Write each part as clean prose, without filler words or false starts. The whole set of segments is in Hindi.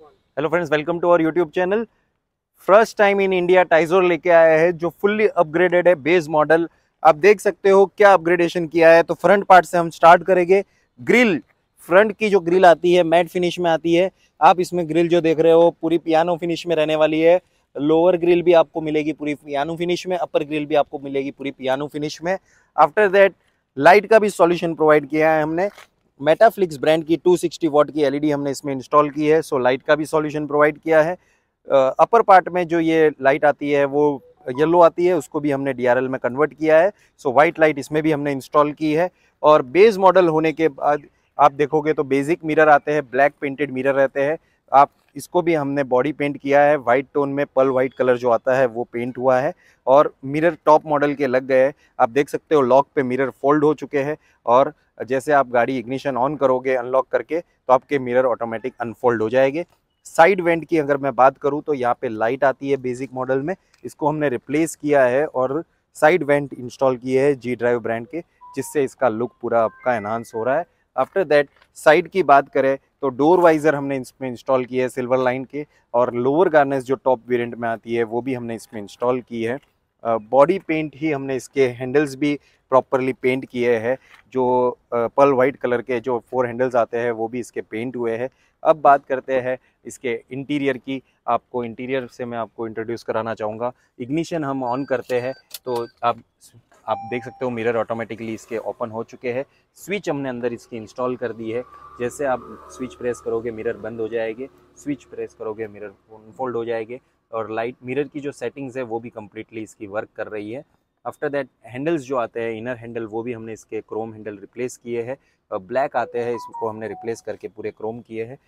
Hello friends, welcome to our YouTube channel. First time in India Tigor लेके आया है जो फुल्ली अपग्रेडेड है बेस मॉडल। आप देख सकते हो क्या अपग्रेडेशन किया है। तो फ्रंट पार्ट से हम स्टार्ट करेंगे। ग्रिल, फ्रंट की जो ग्रिल आती है मैट फिनिश में आती है। आप इसमें ग्रिल जो देख रहे हो पूरी पियानो फिनिश में रहने वाली है। लोअर ग्रिल भी आपको मिलेगी पूरी पियानो फिनिश में, अपर ग्रिल भी आपको मिलेगी पूरी पियानो फिनिश में। आफ्टर दैट लाइट का भी सॉल्यूशन प्रोवाइड किया है हमने। मेटाफ्लिक्स ब्रांड की 260 वॉट की एलईडी हमने इसमें इंस्टॉल की है, सो लाइट का भी सॉल्यूशन प्रोवाइड किया है। अपर पार्ट में जो ये लाइट आती है वो येलो आती है, उसको भी हमने डीआरएल में कन्वर्ट किया है। सो वाइट लाइट इसमें भी हमने इंस्टॉल की है। और बेस मॉडल होने के बाद आप देखोगे तो बेसिक मिरर आते हैं, ब्लैक पेंटेड मिरर रहते हैं। आप इसको भी हमने बॉडी पेंट किया है, वाइट टोन में पर्ल वाइट कलर जो आता है वो पेंट हुआ है। और मिरर टॉप मॉडल के लग गए हैं। आप देख सकते हो लॉक पे मिरर फोल्ड हो चुके हैं। और जैसे आप गाड़ी इग्निशन ऑन करोगे अनलॉक करके तो आपके मिरर ऑटोमेटिक अनफोल्ड हो जाएंगे। साइड वेंट की अगर मैं बात करूं तो यहाँ पे लाइट आती है बेसिक मॉडल में, इसको हमने रिप्लेस किया है और साइड वेंट इंस्टॉल किए हैं जी ड्राइव ब्रांड के, जिससे इसका लुक पूरा आपका एनहांस हो रहा है। आफ्टर दैट साइड की बात करें तो डोर वाइजर हमने इसमें इंस्टॉल किए है सिल्वर लाइन के। और लोअर गार्नेस जो टॉप वेरिएंट में आती है वो भी हमने इसमें इंस्टॉल की है। बॉडी पेंट ही हमने इसके हैंडल्स भी प्रॉपरली पेंट किए हैं। जो पर्ल वाइट कलर के जो 4 हैंडल्स आते हैं वो भी इसके पेंट हुए हैं। अब बात करते हैं इसके इंटीरियर की। आपको इंटीरियर से मैं आपको इंट्रोड्यूस कराना चाहूँगा। इग्निशन हम ऑन करते हैं तो आप देख सकते हो मिरर ऑटोमेटिकली इसके ओपन हो चुके हैं। स्विच हमने अंदर इसकी इंस्टॉल कर दी है। जैसे आप स्विच प्रेस करोगे मिरर बंद हो जाएंगे, स्विच प्रेस करोगे मिरर अनफोल्ड हो जाएंगे। और लाइट मिरर की जो सेटिंग्स है वो भी कम्प्लीटली इसकी वर्क कर रही है। आफ्टर दैट हैंडल्स जो आते हैं इनर हैंडल वो भी हमने इसके क्रोम हैंडल रिप्लेस किए हैं। ब्लैक आते हैं, इसको हमने रिप्लेस करके पूरे क्रोम किए हैं।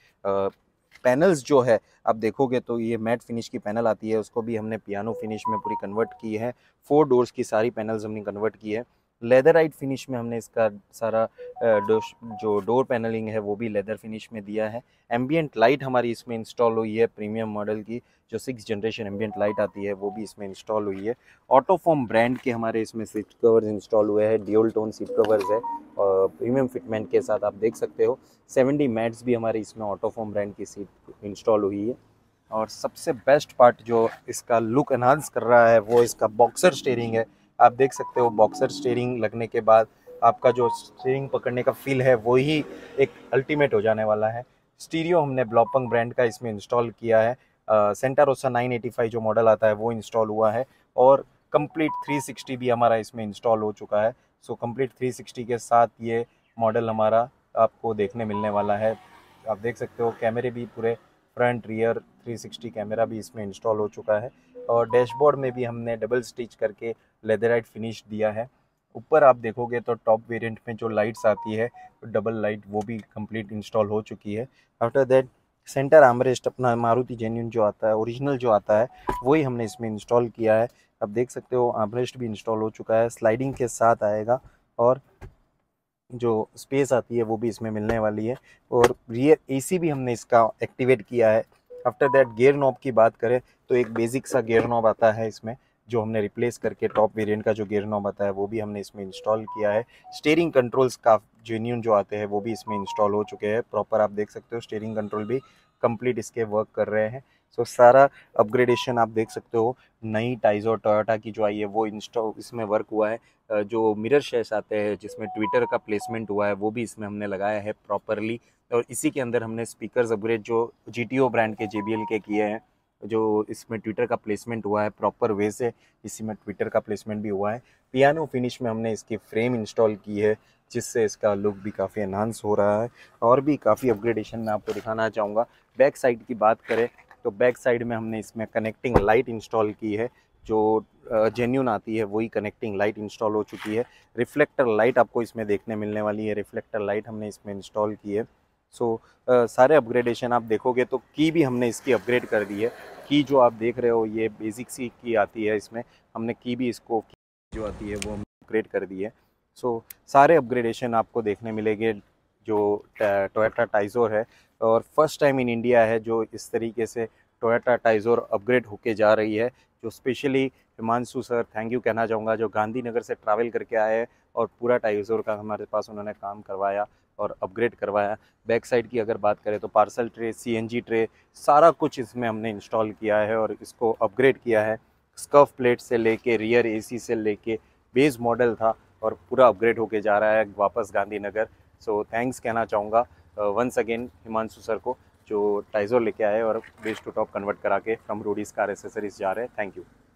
पैनल्स जो है आप देखोगे तो ये मैट फिनिश की पैनल आती है, उसको भी हमने पियानो फिनिश में पूरी कन्वर्ट की है। 4 डोर्स की सारी पैनल्स हमने कन्वर्ट की है। लेदराइट फिनिश में हमने इसका सारा जो डोर पैनलिंग है वो भी लेदर फिनिश में दिया है। एम्बियंट लाइट हमारी इसमें इंस्टॉल हुई है, प्रीमियम मॉडल की जो 6 जनरेशन एम्बियंट लाइट आती है वो भी इसमें इंस्टॉल हुई है। ऑटोफॉर्म ब्रांड के हमारे इसमें सीट कवर्स इंस्टॉल हुए हैं, ड्यूल टोन सीट कवर्स है और प्रीमियम फिटमेंट के साथ आप देख सकते हो। 70 मैट्स भी हमारे इसमें ऑटोफॉर्म ब्रांड की सीट इंस्टॉल हुई है। और सबसे बेस्ट पार्ट जो इसका लुक एनहांस कर रहा है वो इसका बॉक्सर स्टीयरिंग है। आप देख सकते हो बॉक्सर स्टीयरिंग लगने के बाद आपका जो स्टीयरिंग पकड़ने का फील है वो ही एक अल्टीमेट हो जाने वाला है। स्टीरियो हमने ब्लॉपंग ब्रांड का इसमें इंस्टॉल किया है। सेंटा रोसा 985 जो मॉडल आता है वो इंस्टॉल हुआ है। और कंप्लीट 360 भी हमारा इसमें इंस्टॉल हो चुका है। सो कंप्लीट 360 के साथ ये मॉडल हमारा आपको देखने मिलने वाला है। आप देख सकते हो कैमरे भी पूरे फ्रंट रियर 360 कैमरा भी इसमें इंस्टॉल हो चुका है। और डैशबोर्ड में भी हमने डबल स्टिच करके लेदराइट फिनिश दिया है। ऊपर आप देखोगे तो टॉप वेरिएंट में जो लाइट्स आती है डबल लाइट वो भी कंप्लीट इंस्टॉल हो चुकी है। आफ्टर दैट सेंटर आर्मरेस्ट अपना मारुति जेन्युइन जो आता है ओरिजिनल जो आता है वही हमने इसमें इंस्टॉल किया है। आप देख सकते हो आर्मरेस्ट भी इंस्टॉल हो चुका है, स्लाइडिंग के साथ आएगा। और जो स्पेस आती है वो भी इसमें मिलने वाली है। और रियर एसी भी हमने इसका एक्टिवेट किया है। आफ्टर दैट गियर नॉब की बात करें तो एक बेसिक सा गियर नॉब आता है इसमें, जो हमने रिप्लेस करके टॉप वेरिएंट का जो गियर नॉब आता है वो भी हमने इसमें इंस्टॉल किया है। स्टीयरिंग कंट्रोल्स का जेन्यून जो आते हैं वो भी इसमें इंस्टॉल हो चुके हैं प्रॉपर। आप देख सकते हो स्टीयरिंग कंट्रोल भी कंप्लीट इसके वर्क कर रहे हैं। सो सारा अपग्रेडेशन आप देख सकते हो। नई टाइजो टोयोटा की जो आई है वो इंस्टॉल इसमें वर्क हुआ है। जो मिरर शेड्स आते हैं जिसमें ट्विटर का प्लेसमेंट हुआ है वो भी इसमें हमने लगाया है प्रॉपरली। और इसी के अंदर हमने स्पीकर्स अपग्रेड जो GTO ब्रांड के JBL के किए हैं, जो इसमें ट्विटर का प्लेसमेंट हुआ है प्रॉपर वे से, इसी में ट्विटर का प्लेसमेंट भी हुआ है। पियानो फिनिश में हमने इसकी फ्रेम इंस्टॉल की है जिससे इसका लुक भी काफ़ी एनहांस हो रहा है। और भी काफ़ी अपग्रेडेशन मैं आपको दिखाना चाहूँगा। बैक साइड की बात करें तो बैक साइड में हमने इसमें कनेक्टिंग लाइट इंस्टॉल की है। जो जेन्यून आती है वही कनेक्टिंग लाइट इंस्टॉल हो चुकी है। रिफ्लेक्टर लाइट आपको इसमें देखने मिलने वाली है, रिफ्लेक्टर लाइट हमने इसमें इंस्टॉल की है। सो सारे अपग्रेडेशन आप देखोगे तो की भी हमने इसकी अपग्रेड कर दी है। की जो आप देख रहे हो ये बेसिक सी की आती है, इसमें हमने की भी इसको जो आती है वो अपग्रेड कर दी है। सो सारे अपग्रेडेशन आपको देखने मिलेंगे जो टोयोटा टाइजोर है। और फर्स्ट टाइम इन इंडिया है जो इस तरीके से टोयोटा टाइजोर अपग्रेड होके जा रही है। जो specially Himanshu sir thank you कहना चाहूँगा, जो गांधीनगर से ट्रैवल करके आए हैं और पूरा टाइजोर का हमारे पास उन्होंने काम करवाया। और अपग्रेड करवाया। बैक साइड की अगर बात करें तो पार्सल ट्रे, सीएनजी ट्रे, सारा कुछ इसमें हमने इंस्टॉल किया है और इसको अपग्रेड किया है। स्कर्फ प्लेट से लेके रियर एसी से लेके बेस मॉडल था और पूरा अपग्रेड होके जा रहा है वापस गांधीनगर। सो थैंक्स कहना चाहूँगा वंस अगेन हिमांशु सर को, जो टाइजर लेके आए और बेस टू टॉप कन्वर्ट करा के फ्रॉम रोडीज कार एसेसरीज जा रहे हैं। Thank you.